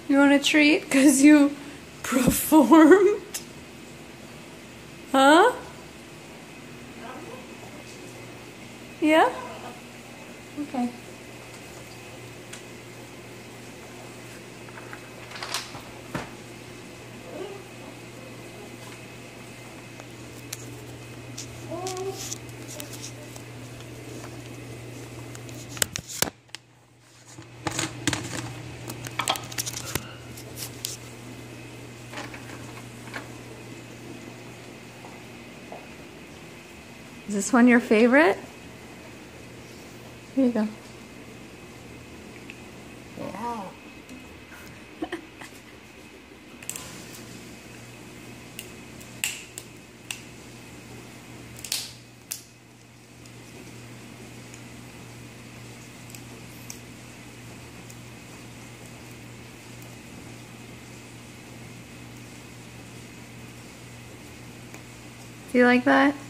You want a treat because you performed? Huh? Yeah? Okay. Is this one your favorite? Here you go. Yeah. Do you like that?